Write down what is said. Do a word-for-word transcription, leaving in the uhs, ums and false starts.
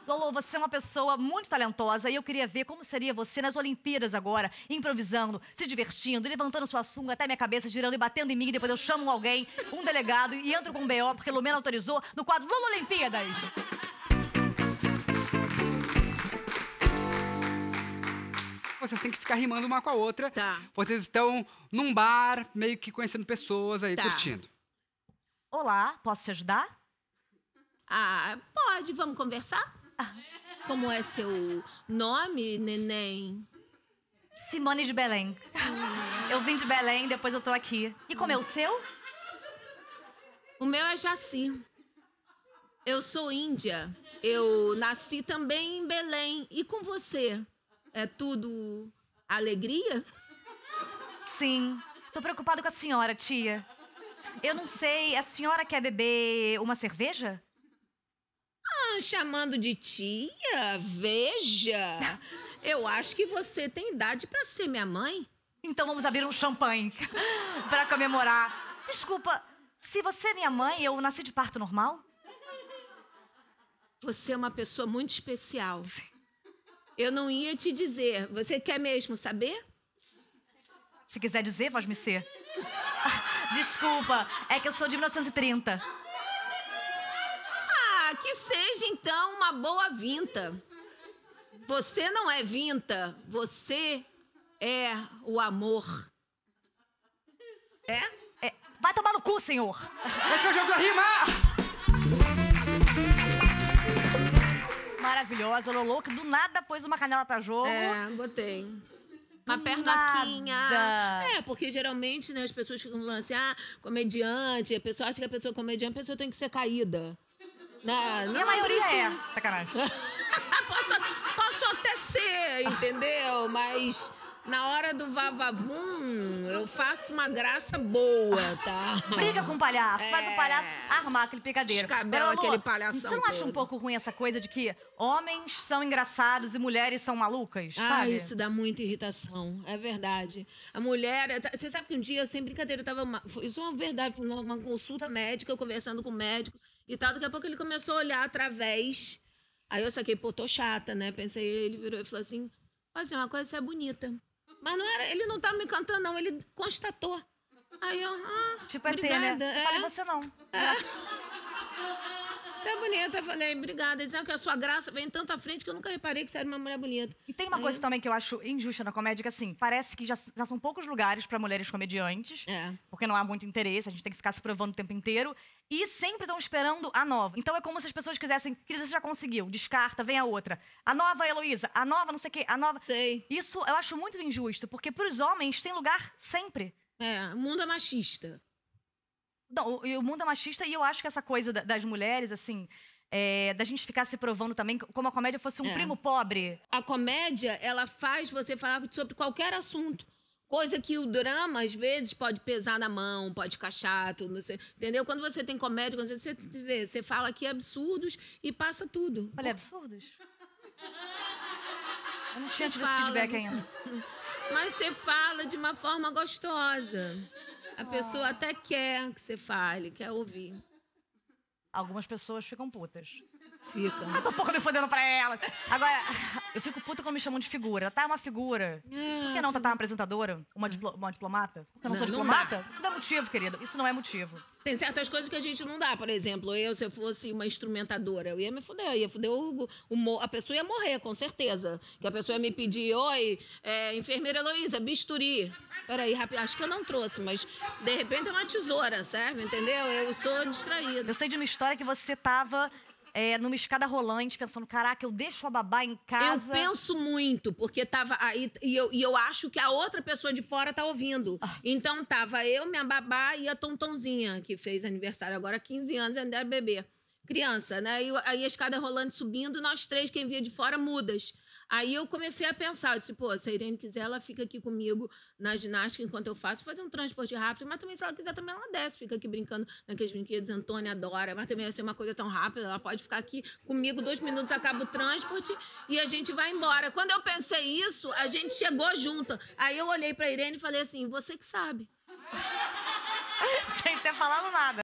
Lolo, você é uma pessoa muito talentosa e eu queria ver como seria você nas Olimpíadas agora, improvisando, se divertindo, levantando sua sunga até minha cabeça, girando e batendo em mim, e depois eu chamo alguém, um delegado, e entro com um B O, porque Lumena autorizou, no quadro Lolo Olimpíadas. Vocês têm que ficar rimando uma com a outra. Tá. Vocês estão num bar, meio que conhecendo pessoas aí, Tá. curtindo. Olá, posso te ajudar? Ah, pode, vamos conversar? Como é seu nome, neném? Simone de Belém. Eu vim de Belém, depois eu tô aqui. E como é o seu? O meu é Jaci. Eu sou índia. Eu nasci também em Belém. E com você? É tudo alegria? Sim. Tô preocupado com a senhora, tia. Eu não sei, a senhora quer beber uma cerveja? Ah, chamando de tia? Veja. Eu acho que você tem idade pra ser minha mãe. Então vamos abrir um champanhe pra comemorar. Desculpa, se você é minha mãe, eu nasci de parto normal? Você é uma pessoa muito especial. Eu não ia te dizer. Você quer mesmo saber? Se quiser dizer, voz me ser. Desculpa, é que eu sou de mil novecentos e trinta. Ah, que seja então uma boa vinta. Você não é vinta, você é o amor. É? É, vai tomar no cu, senhor. Esse é o jogo da rima! Maravilhosa, Lolo, que do nada pôs uma canela pra jogo. É, botei. Uma Do pernoquinha. nada. É, porque geralmente, né, as pessoas ficam falando assim, ah, comediante, a pessoa acha que a pessoa é comediante, a pessoa tem que ser caída. Né? E a maioria é. Sacanagem. posso, posso até ser, entendeu? Mas na hora do vavavum, eu faço uma graça boa, tá? Briga com o palhaço, É. faz o palhaço armar aquele picadeiro. Descabela Lolo, aquele palhação você não acha um todo. pouco ruim essa coisa de que homens são engraçados e mulheres são malucas, Ah, sabe? isso dá muita irritação, é verdade. A mulher, você sabe que um dia, sem brincadeira, eu tava, uma, isso é uma verdade, foi uma, uma consulta médica, eu conversando com o médico e tal, daqui a pouco ele começou a olhar através, aí eu saquei, pô, tô chata, né? Pensei, ele virou e falou assim, pode ser uma coisa, você é bonita. Mas não era, ele não tava me cantando, não, ele constatou. Aí eu, ah, Tipo, é ter, obrigada. né? É. Fala você não. Você é bonita. Eu falei, obrigada. Dizendo que a sua graça vem tanto à frente que eu nunca reparei que você era uma mulher bonita. E tem uma Aí coisa eu- também que eu acho injusta na comédia, que assim, parece que já, já são poucos lugares pra mulheres comediantes. É. Porque não há muito interesse, a gente tem que ficar se provando o tempo inteiro. E sempre estão esperando a nova. Então é como se as pessoas quisessem, querida, você já conseguiu, descarta, vem a outra. A nova Heloísa, a nova não sei o quê, a nova... Sei. Isso eu acho muito injusto, porque pros homens tem lugar sempre. É, o mundo é machista. Não, o, e o mundo é machista e eu acho que essa coisa da- das mulheres, assim, é, da gente ficar se provando também, como a comédia fosse um É. primo pobre. A comédia, ela faz você falar sobre qualquer assunto. Coisa que o drama, às vezes, pode pesar na mão, pode ficar chato, não sei, entendeu? Quando você tem comédia, quando você, vê, você fala aqui absurdos e passa tudo. Falei, absurdos? Eu não tinha tido Fala, esse feedback você- ainda. Mas você fala de uma forma gostosa. A pessoa até quer que você fale, quer ouvir. Algumas pessoas ficam putas. Fica. Eu tô um pouco me fodendo pra ela. Agora, eu fico puta quando me chamam de figura. Tá, é uma figura. Por que não tá, tá uma apresentadora? Uma, diplo- uma diplomata? Porque eu não, Não, sou não diplomata? Isso não é motivo, querida. Isso não é motivo. Tem certas coisas que a gente não dá. Por exemplo, eu, se eu fosse uma instrumentadora, eu ia me fuder. Eu ia fuder o, o mo- a pessoa ia morrer, com certeza. Que a pessoa ia me pedir, oi, é, enfermeira Heloísa, bisturi. Peraí, rápido, acho que eu não trouxe, mas de repente é uma tesoura, serve? Entendeu? Eu sou distraída. Eu sei de uma história que você tava é, numa escada rolante, pensando, caraca, eu deixo a babá em Eu casa. penso muito, porque tava aí, e eu, e eu acho que a outra pessoa de fora tá ouvindo. Então tava eu, minha babá e a Tontonzinha, que fez aniversário agora há quinze anos, ainda era bebê. Criança, né? E aí a escada rolante subindo, nós três, quem via de fora, mudas. Aí eu comecei a pensar, eu disse, pô, se a Irene quiser, ela fica aqui comigo na ginástica enquanto eu faço, fazer um transporte rápido, mas também se ela quiser, também ela desce, fica aqui brincando naqueles brinquedos, Antônia adora, mas também vai ser uma coisa tão rápida, ela pode ficar aqui comigo, dois minutos acaba o transporte e a gente vai embora. Quando eu pensei isso, a gente chegou junto. Aí eu olhei pra Irene e falei assim, você que sabe. Sem ter falado nada.